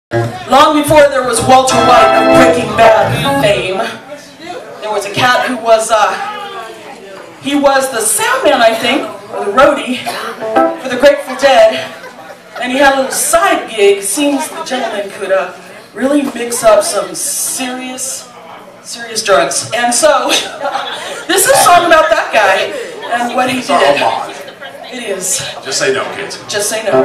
Long before there was Walter White of Breaking Bad fame, there was a cat who was, he was the sound man, I think, or the roadie for the Grateful Dead, and he had a little side gig. Seems the gentleman could really mix up some serious drugs. And so, this is a song about that guy and what he did. It is. Just say no, kids. Just say no.